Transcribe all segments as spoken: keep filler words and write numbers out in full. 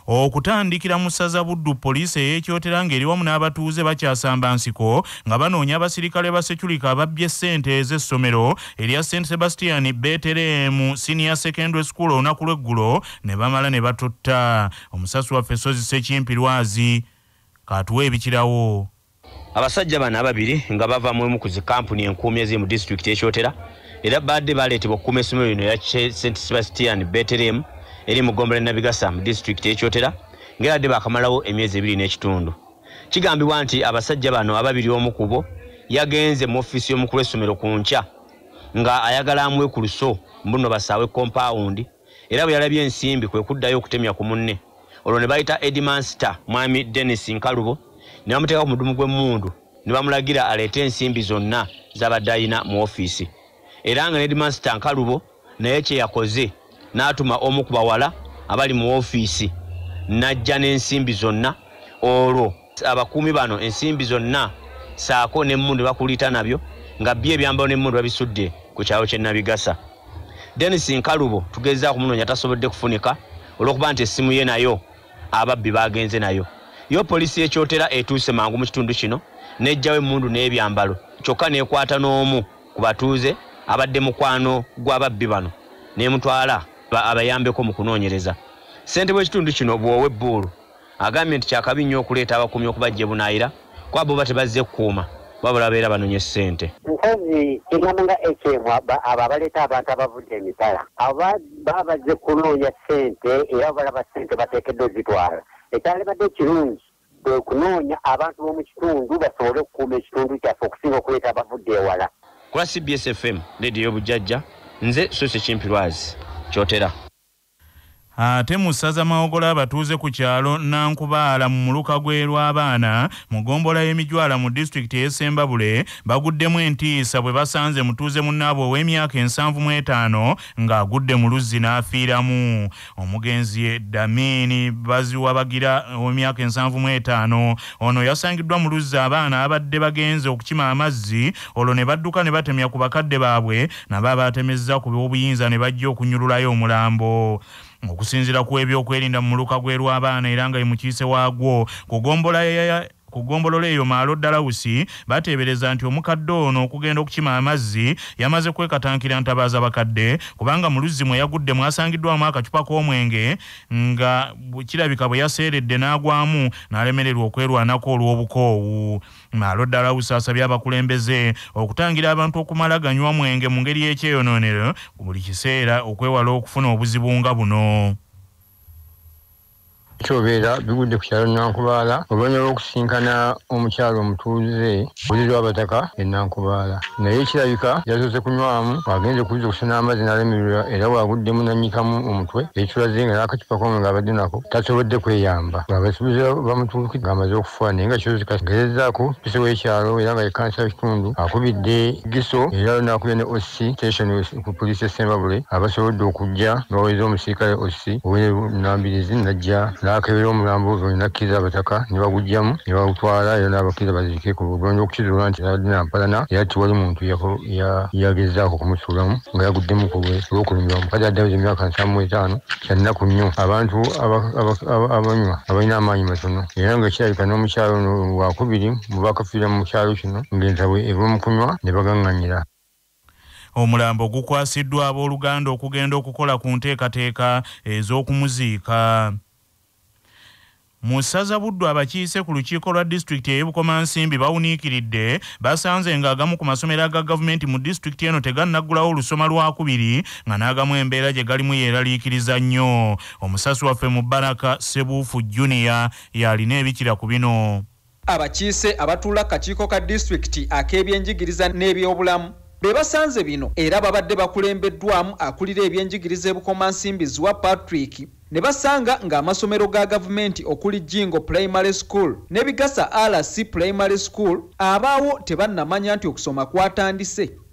Okutandikira mu ssaza Buddu poliisi eyeekyotera ng'eri wamu n'abatuuze Bakyasamba Ensiko nga banoonya abasirikale ba security ababbye ssente ez'essomero erya Saint Sebastian Bethlehem Senior Secondary School olunaku lw'eggulo ne bamala ne batutta. Omusasi waffe Sozi Ssekimpirwazi katuwa ebikirawo. Abasajja bana ababiri nga bava mu emu ku zi kampuni enkuumi eziri mu district ekyotera era badde baleetebwa okukuuma essomero lino ya Saint Sebastian Bethlehem eri mu Ggombolola Nabigasa mu district ekyotera ng'eradde baakamalawo emyezi ebiri n'ekitundu. Kigambibwa nti abasajja bano ababiri omu ku bo yagenze mu ofiisi y'omukulu w'essomero ku nkya nga ayagala amwe ku luso mbuno basaawe compound era bwe yalabye ensimbi kwe kuddayo okutemya ku munne. Olwo ne bayita Edmaster Mwami Dennis Nkalubo ne bamuteeka ku mudumu gw'emmundu ne bamulagira aleete ensimbi zonna z'abadde alina mu ofiisi. Era nga Edmaster Nkalubo naye kye yakoze n'atuma omu ku bawala abali mu ofiisi n'ajja n'ensimbi zonna. Olwo abakuumi bano ensimbi zonna saako n'emmundu bakulita nabyo nga bye ebyambalo n'emmundu babisudde ku kyalo ky'e Nabigasa. Dennis Nkalubo tugezza okumunoonya tasobodde kufunika olw'okuba nti essimu ye nayo ababbi bagenze nayo. Yo poliisi ekyotera etuuse mangu mu kitundu kino n'ejjawo emmundu n'ebyambalo kyokka n'ekwata n'omu ku batuuze abadde mukwano gw'ababbi bano n'emutwala abayambeko mu kunoonyereza. Ssentebe w'ekitundu kino Bwowe Bbuulu agambye nti kyakabi nnyo okuleeta abakuumi okubajja ebunaayira kwabo ba tebazze kukuuma babula beera banoonye ssente. Nkozi kigambo nga ekyemu abo abaleeta abantu abavudde emitala aba babazze kunoonya ssente era balaba ssente bateekeddwa ozitwala. Ekyalibadde kirungi kwe kunoonya abantu b'omu kitundu basobole okukuuma ekitundu kyaffe okusinga okuleeta abavudde ewala. Kula C B S F M Lediyo Bujjajja nze Sosi Kimpirwazi kyotera. Ate mu ssaza Mawogola abatuuze ku kyalo Nankubaala mu muluka gw'Erwabaana mu ggombolola y'Emijwala mu disitulikiti y'e Ssembabule baguddemu entiisa bwe basanze mutuuze munnaabwe ow'emyaka ensanvu mu etaano ng'agudde mu luzzi n'afiiramu. Omugenzi Damiini Baziwabagira ow'emyaka ensanvu mu etaano ono yasangiddwa mu luzzi abaana abadde bagenze okukima amazzi olwo ne badduka ne batemya ku bakadde baabwe nabo abaatemezza ku by'obuyinza ne bajja okunyululayo omulambo. Okusinziira ku ebyokwerinda mu muluka gw'Erwabaana era nga ye mukiise waagwo ku ggombolola eyo Maalo Dalawusi bateebereza nti omukadde ono okugenda okukima amazzi yamaze kwekatankira ntabaaza bakadde kubanga mu luzzi mwe yagudde mwasangiddwamu akacupa k'omwenge nga kirabika bwe yaseeredde n'agwamu n'alemererwa okwerwanako olw'obukoowu. Maalo Dalawusi asabye abakulembeze okutangira abantu okumala ganywa mwenge mu ngeri y'ekyeyonoonero buli kiseera okwewala okufuna obuzibu nga buno. Kyobeera bigudde ku kyalo Nankubaala oluvannyuma lw'okusinkana omukyalo omutuuze buliri w'abataka e Nankubaala naye kirabika yasoose kunywamu agenze kuyinza okusena amazzi n'alemererwa era bwaguddemu nannyikamu omutwe ekitulaze nga n'akacupa komu ng'abadde nako tasobodde kweyamba. Abasuubuzi bamutuukidde ng'amaze okufa naye nga kisozi kagezezaako mpise w'ekyalo era nga ye kansa w'ekitundu akubidde Giso era n'akubye ne O C station ku poliisi e Ssembabule abasobodde okujja nga baweza omusirikale O C ow'Enambirizi n'ajja n'akebera omulambo ogwo n'akkiriza abataka ne bagugyamu ne bawutwala era n'abakkiriza baziike ku bugonjo okukizuula nti abadde nampalana era tiwali muntu yagezaako kumusuulamu nga yaguddemu ku lw'okulumibwa. Omukazi adde aweza emyaka nsanvu mu etaano kyannaku nnyo. Abantu abanywa abalina amaanyi matono era nga kirabika n'omukyalo ono wakubiri mu bakafiira mu kyalo kino ng'ensabwe eva mu kunywa ne bagaŋŋanyira. Omulambo gukwasiddwa abooluganda okugenda okukola ku nteekateeka ez'okumuziika. Mu ssaza Buddu abakiise ku lukiiko lwa disitulikiti ey'e Bukomansimbi bawuniikiridde basanze ng'agamu ku masomero aga gavumenti mu disitulikiti eno tegannaggulawo olusoma lwakubiri nga n'agamu embeera gye galimu yeeraliikiriza nnyo. Omusasi waffe mu Baraka Sebuufu Junior y'alina ebikira ku bino. Abakiise abatuula kakiiko ka disitulikiti ak'ebyenjigiriza n'ebyobulamu be basanze bino era babadde bakulembeddwamu akulira ebyenjigiriza e Bukomansimbi Zwa Patrick ne basanga ng'amasomero ga gavumenti okuli Jingo Primary School ne Bigasa R C Primary School abaawo tebannamanya nti okusoma kwatandise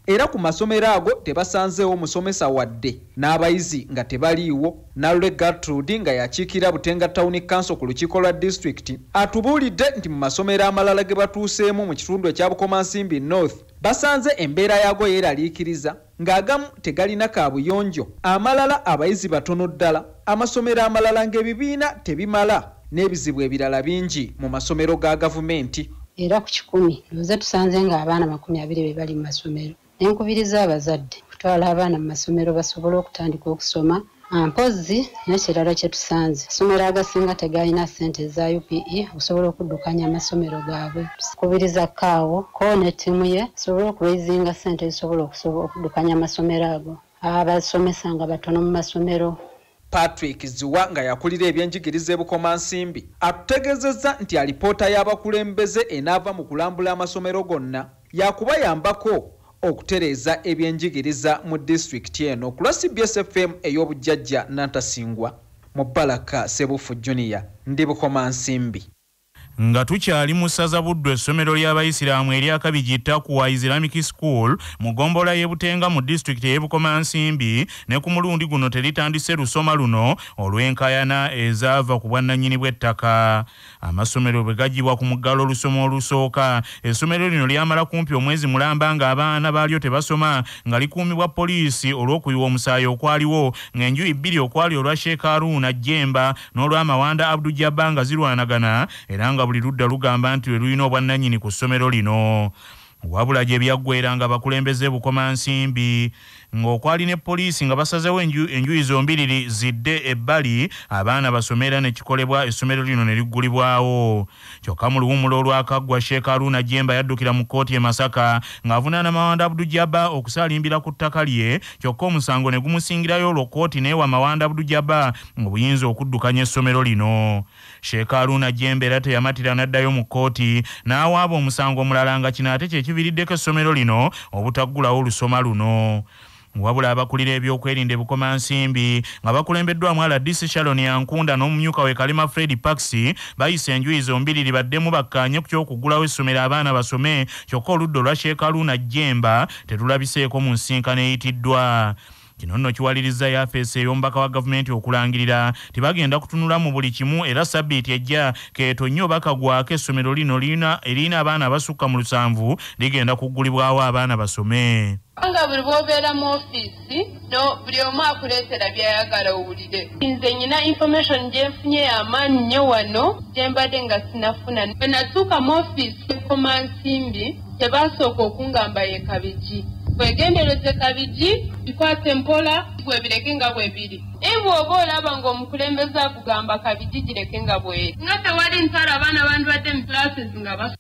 era ku masomero ago tebasanzeewo musomesa wadde n'abayizi nga tebaliiwo. Nalule Gertrude nga yakiikira Butenga Town Council ku lukiiko lwa disitulikiti atubuulidde nti mu masomero amalala ge batuuseemu mu kitundu ekya Bukomansimbi North basanze embeera yaago yeeraliikiriza ng'agamu tegalina kaabuyonjo, amalala abayizi batono ddala, amasomero amalala ng'ebibiina tebimala n'ebizibu ebirala bingi mu masomero ga gavumenti. Era ku kikumi nze tusanze ng'abaana makumi abiri be bali mu masomero. Enkubiriza abazadde kutwala abaana mu masomero basobole okutandika okusoma. Mpozi n'ekirala kye tusanze amasomero agasinga tegalina ssente za U P E okusobola okuddukanya amasomero gaabwe. Tukubiriza kaawo ko ne ttiimu ye asobole okubeezinga ssente ezisobola okuddukanya amasomero ago, abasomesa nga batono mu masomero. Patrick Ziwa nga yakulira ebyenjigiriza e Bukomansimbi atutegeezezza nti alipoota y'abakulembeze enaava mu kulambula amasomero gonna yakubayambako okutereeza ebyenjigiriza mu disitulikiti eno. Ku lwa C B S F M ey'obujjajja Nantasingwa, Mubaraka Sebufu Junior, ndi Bukomansimbi. Nga tukyali mu ssaza Buddu, essomero ly'abayisiraamu erya Kabigi Takuwa Islamic School mu gombola y'e Butenga mu disitulikiti y'e Bukomansimbi ne ku mulundi guno teritandise lusoma luno olw'enkayana ezaava ku bwannannyini bw'ettaka. Amasomero bwe gaggyibwa ku muggalo olusoma olusooka, essomero lino lyamala kumpi omwezi mulamba ng'abaana baalyo tebasoma nga likuumibwa poliisi olw'okuyiwa omusaayi okwaliwo ng'enjuyi bbiri okwali olwa Sheikh Haruna Jemba n'olw'Amawanda Abdul Jabba nga zirwanagana era nga buli ludda lugamba nti lwe lulina obwannannyini ku ssomero lino. Wabula gye byaggweera nga bakulembeze Bukomansimbi ng'okwali ne poliisi nga basazewo enjuyi zombiriri zidde ebbali abaana basomera ne kikolebwa essomero lino ne liggulibwawo. Kyokka mu luwumula olwakaggwa Sheikh Haruna Jemba yaddukira mu kkooti e Masaka ng'avunaana Mawanda Abdul Jabba okusaalimbira ku ttaka lye, kyokka omusango ne gumusingirayo olwo kkooti n'ewa Mawanda Abdul Jabba obuyinza okuddukanya essomero lino. Sheikh Haruna Jemba era teyamatira n'addayo mu kkooti n'awaaba omusango omulala nga kino ate kye kiviriddeko essomero lino obutaggulawo olusoma luno. Wabula abakulira ebyokwerinda e Bukomansimbi nga bakulembeddwamu Aladisi Sharon Yankunda n'omumyuka we Kalima Fred Paxi bayise enjuyi zombiriri baddemu bakkaanye ku ky'okuggulawo essomero abaana basome, kyokka oludda olwa Sheikh Haruna Jemba tetulabiseeko mu nsinkano eyitiddwa. Kino nno kiwaliriza yafeesi ey'omubaka wa gavumenti okulangirira tibagenda kutunula mu buli kimu era sabbiiti ejja keeto nnyo bakagwako essomero lino erina abaana abasukka mu lusanvu ligenda kuggulibwawo abaana basome. Nga buli bw'obeera mu ofiisi no buli omu akuleetera by'ayagala owulire. Nze nyina information gye nfunye y'amaanyi nnyo wano gye mbadde nga sinafuna. Bwe natuuka mu ofiisi e Bukomansimbi tebasooka okungamba ye Kabigi. Bwegendereze Kabigi bikwate mpola gwe bireke nga bwe biri. Ewe oba olaba ng'omukulembeze akugamba Kabigi gireke nga bweri. Nga tewali nsala abaana bandibadde mu classes nga bas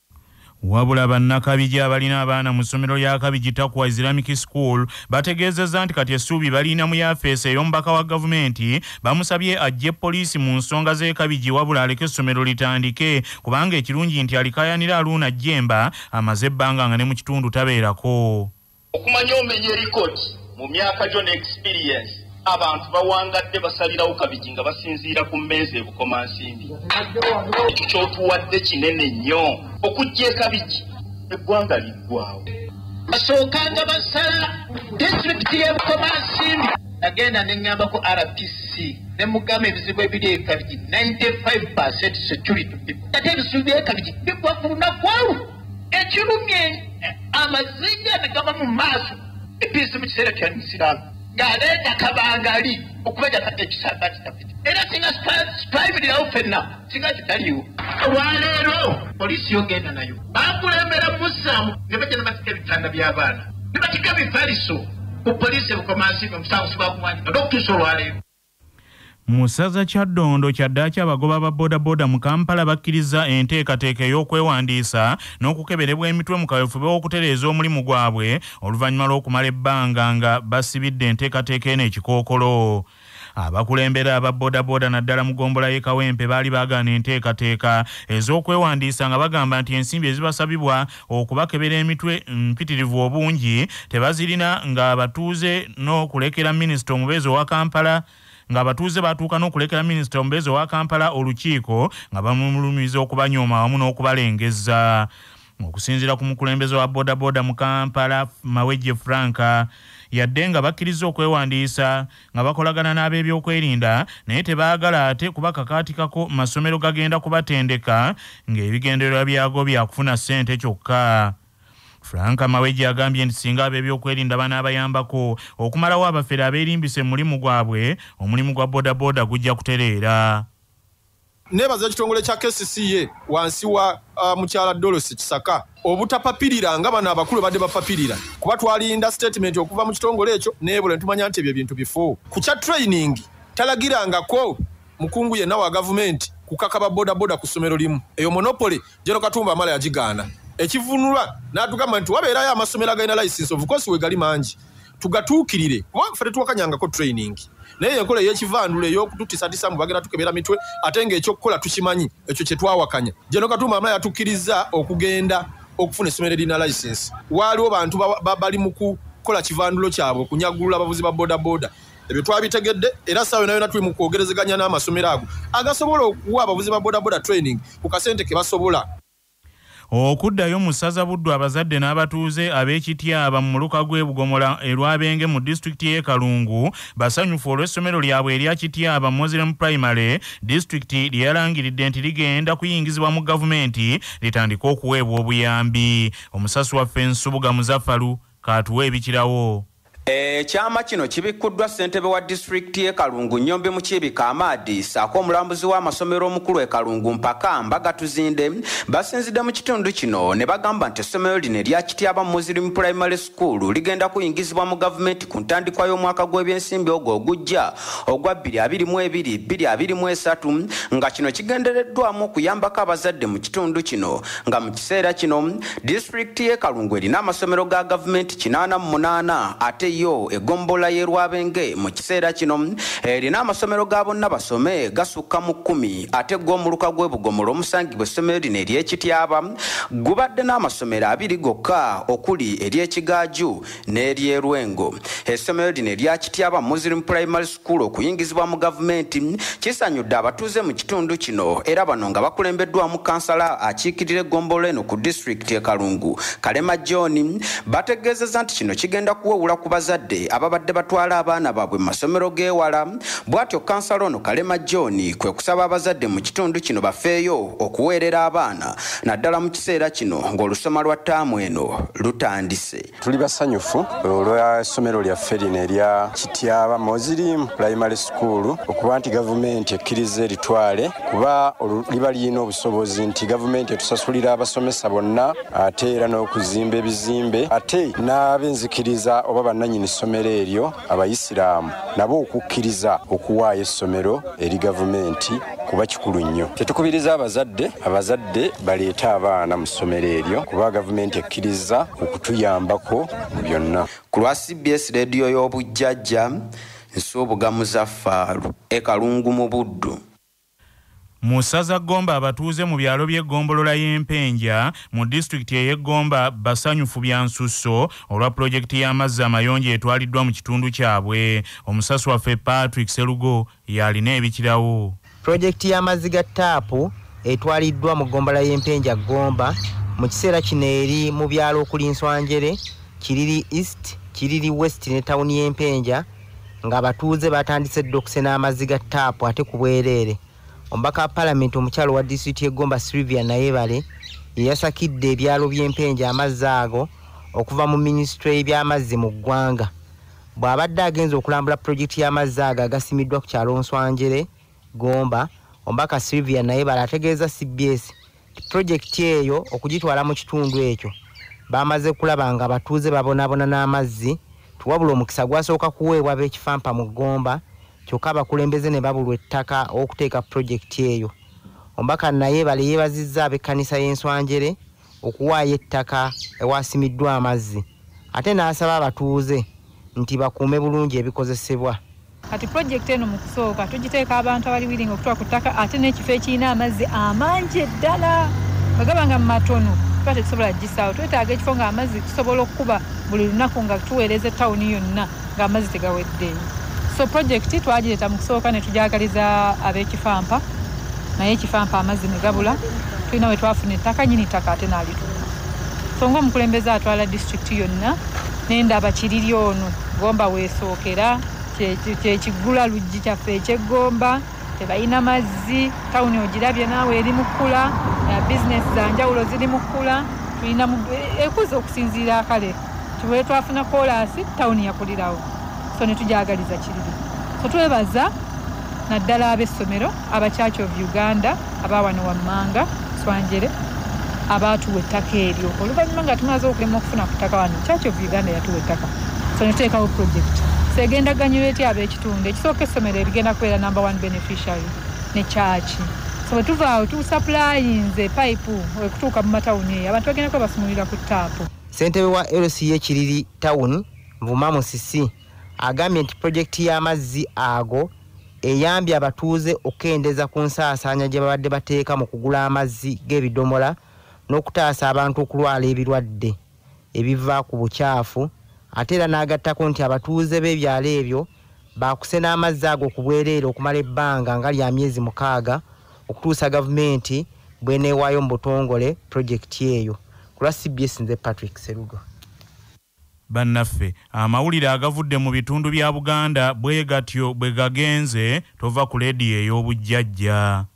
Wabula bannakabigi abalina abaana mu ssomero lya Kabigi Takuwa Islamic School bategeezezza nti kati essuubi balina mu yafeesi ey'omubaka wa gavumenti bamusabye ajje poliisi mu nsonga z'e Kabigi wabula aleke essomero litandike kubanga ekirungi nti alikayanira Haruna Jemba amaze ebbanga nga ne mu kitundu tabeerako. Okumanya omenye record mu myaka gyo ne experience abantu bawangadde basalirawo Kabigi nga basinziira ku mmeeza e Bukomansimbi. Ekyo ky'otuwadde kinene nnyo okujja e Kabigi eggwanga liggwawo. Basookanga basala disitulikiti y'e Bukomansimbi agenda ne ngambako R P C ne mugamba ebizibu ebiri e Kabigi ninety-five percent security. Ate ebizibu by'e Kabigi biggwa ku lunaku olwo. Ekirumye amaziga ne gaba mu maaso ebizibu mu kiseera kya Isiraamu. Galeeta kabangali okubeja kate ekisanga kitafiti. Era singa strivirawo fenna singa kitaliwo. Olwaleero poliisi yogenda nayo bakulembera musaamu ne bajja ne batika ebitanda by'abaana ne batika bifaliso ku poliisi e Bukomansimbi omusango sibakumwanyika n'okutuusa olwaleero. Mu ssaza Kyaddondo kyaddaaki abagoba ba Boda Boda mu Kampala bakkiriza enteekateeka ey'okwewandiisa n'okukeberebwa emitwe mu kaweefube w'okutereeza omulimu gwabwe oluvannyuma lw'okumala ebbanga nga basibidde enteekateeka eno ekikookolo. Abakulembera aba Boda Boda naddala mu gombola y'e Kawempe baali baagaana enteekateeka ez'okwewandiisa nga bagamba nti ensimbi ezibasabibwa okubakebera emitwe mpitirivu obungi tebazirina nga abatuuze n'okulekera minisita omubeezi owa Kampala nga abatuuze batuuka n'okulekera minisita omubeezi owa Kampala olukiiko nga bamulumiza okubanyooma wamu n'okubalengeza. okusinziira ku mukulembeze wa Boda Boda mu Kampala Mawejje Franka yadde nga bakkiriza okwewandiisa nga bakolagana n'ab'ebyokwerinda naye tebaagala ate kubakakaatikako masomero gagenda kubatendeka ng'ebigendererwa byago byakufuna ssente kyokka. Franka Mawejje agambye nti singa ab'ebyokwerinda banaabayambako okumalawo abafere abeerimbise mu mulimu gwabwe omulimu gwa Boda Boda gujja kutereera. Nebaza kitongole kya K C C A wansi wa uh, mukyala Dolosi Kisaka obutapapirira nga bana abakulu badde bapapirira kuba twalinda statement okuva mu kitongole ekyo nebule ntumanya nti ebyo bintu bifo ku kya training talagirangako mukungu yenna wa government kukakaba Boda Boda ku ssomero limu eyo monopoly Jeno Katumba amala yagigaana ekivunulwa n'atugamba nti wabeerayo amasomero agalina license of course we gali mangi tugatuukirire kuba ffe tetuwakanyangako training naye enkola y'ekivandula ey'okututiisatiisa mu bagenda tukebera mitwe ate ng'ekyokukola tukimanyi ekyo kye twawakanya. Jeno Katumba amala yatukkiriza okugenda okufuna essomero erina license. Waaliwo bantu bali mu kukola kivandulo kyabwe okunyagulula abavuzi ba Boda Boda. Ebyo twabitegedde era ssaawa yonna yonna tuli mu kwogerezeganya n'amasomero ago agasobola okuwa abavuzi ba Boda Boda training ku kasente ke basobola. Okuddayo mu ssaza Buddu abazadde n'abatuuze ab'Ekityaba mu muluka gw'Ebugomola erwabenge mu disitulikiti y'e Kalungu basanyufu olw'essomero lyabwe erya Kityaba Muslim Primary disitulikiti lye yalangiridde nti ligenda kuyingizibwa mu gavumenti litandika okuweebwa obuyambi. Omusasi waffe Nsubuga Muzaffalu kaatuwa ebikirawo. Ekyama kino kibikuddwa ssentebe wa disitulikiti y'e Kalungu Nnyombe Mukiibika Amadi ssaako omulambuzi w'amasomero omukulu e Kalungu mpaka Mbagatuzinde basinzidde mu kitundu kino ne bagamba nti essomero lino erya Kityaba Muslim Primary School ligenda kuyingizibwa mu gavumenti ku ntandikwa y'omwaka gw'ebyensimbi ogwo ogujja ogwa bbiri abiri mu ebiri bbiri abiri mu esatu nga kino kigendereddwamu okuyambako abazadde mu kitundu kino nga mu kiseera kino disitulikiti y'e Kalungu erina amasomero ga gavumenti kinaana mu munaana ate yo egombola y'erwabenge mu kiseera kino erina amasomero ga bonna basome gasukka mu kkumi ate gw'omuluka gw'Ebugomola omusangibwa essomero lino ery'Ekityaba gubadde n'amasomero abiri gokka okuli ery'Ekigaaju n'ery'Erwengo. Essomero lino erya Kityaba Muslim Primary School okuyingizibwa mu gavumenti kisanyudde abatuuze mu kitundu kino era bano nga bakulembeddwamu kansala akiikirira eggombolola eno ku disitulikiti y'e Kalungu Kalema John bategeezezza nti kino kigenda kuwewula ku bazadde ababadde batwala abaana baabwe mu masomero g'ewala. Bw'atyo kansala ono Kalema John kwe kusaba abazadde mu kitundu kino bafeeyo okuweerera abaana naddala mu kiseera kino ng'olusoma lwa ttaamu eno lutandise. Tuli basanyufu olwa essomero lyaffe lino erya Kityaba Muslim Primary School okuba nti gavumenti ekkiriza eritwale kuba liba lirina obusobozi nti gavumenti etusasulira abasomesa bonna ate era n'okuzimba ebizimbe ate n'abenzikiriza oba bannannyini ssomero eryo abayisiraamu nabo okukkiriza okuwaayo essomero eri gavumenti kuba kikulu nnyo. Tetukubiriza abazadde abazadde baleeta abaana mu ssomero eryo kuba gavumenti ekkiriza okutuyambako mu byonna. Ku lwa C B S Radio y'obujjajja Nsubuga Muzaffalu e Kalungu mu Buddu. Mu ssaza Gomba abatuuze mu byalo by'eggombolola y'Empenja mu disitulikiti ey'Egomba basanyufu bya nsusso olwa pulojekiti y'amazzi amayonjo etwaliddwa mu kitundu kyabwe. Omusasi waffe Patrick Serugo yalina ebikirawo. Pulojekiti y'amazzi ga ttaapu etwaliddwa mu ggombolola y'Empenja Gomba mu kiseera kino eri mu byalo okuli Nswanjere, Kiriri East, Kiriri West ne tawuni y'Empenja nga abatuuze batandise dda okusena amazzi ga ttaapu ate ku bwereere. Omubaka wa Parliament omukyalo wa disitulikiti y'Egomba Sylvia Nayebale yasakidde ebyalo by'Empenja amazzi ago okuva mu minisitule y'ebyamazzi mu ggwanga. Bw'abadde agenza okulambula pulojekiti y'amazzi ago agasimiddwa ku kyalo Nswanjere Gomba, omubaka Sylvia Nayebale ategeeza C B S pulojekiti eyo okugitwala mu kitundu ekyo bamaze kulaba nga abatuuze babonaabona n'amazzi tuwabula omukisa gwasooka kuweebwa ab'ekifampa mu Gomba kyokka abakulembeze ne babulwa ettaka okuteeka pulojekiti eyo. Omubaka Nayebale yeebazizza ab'ekkanisa y'Enswanjere okuwaayo ettaka ewasimiddwa amazzi ate n'asaba abatuuze nti bakuume bulungi ebikozesebwa. Kati pulojekiti eno mu kusooka tugiteeka abantu abali wiringa okutwala ku ttaka ate n'ekifo ekirina amazzi amangi eddala bagaba nga mu matono tuba tetusobola gisaawo. Twetaaga ekifo ng'amazzi tusobola okukuba buli lunaku nga tuweereza ettawuni yonna ng'amazzi tegaweddeeyo. So project twagireeta mu kusooka ne tujagaliza ab'ekifampa naye ekifampa amazzi ne gabula tulina we twafuna ettaka nyini ttaka ate n'alituuma. so ng'omukulembeze atwala district yonna n'endaba kiriri ono Gomba weesookera kyekigula luggi kyaffe eky'eggomba tebalina mazzi tawuni ogirabye naawe eri mu kkula bizinesi za njawulo ziri mu kkula tulina ekuza okusinziira akale tibwe twafuna koolaasi tawuni yakulirawo so ne tujagaliza kiriri so twebaza naddala ab'essomero aba Church of Uganda abawano wammanga Swanjere abaatuwa ettaka eryo oluvannyuma nga tumaze okulema okufuna ku ttaka wano Church of Uganda yatuwa ettaka so ne tuteekawo project so egendaganyirwa etya ab'ekitundu ekisooka essomero erigenda kubeera number one beneficiary ne chachi so bwe tuvaawo tusupplyinze payipu okutuuka mu matawuni eyo abantu bagenda kuba basumulira ku ttaapu. Ssentebe wa L C A Kiriri Town Nvuma Musisi agambye nti projekiti y'amazzi ago eyambye abatuuze okendeza ku nsaasaanya gye babadde bateeka mu kugula amazzi g'ebidomola n'okutaasa abantu okulwala ebirwadde ebiva ku bukyafu ate era n'agattako nti abatuuze b'ebyalo ebyo baakuse n'amazzi ago ku bwereere okumala ebbanga nga lya myezi mukaaga okutuusa gavumenti bw'eneewaayo mu butongole projekiti eyo. Ku lwa C B S nze Patrick Serugo. Bannaffe amawulire agavudde mu bitundu bya Buganda bwe gatyo bwe gagenze tova ku leediyo ey'obujjajja.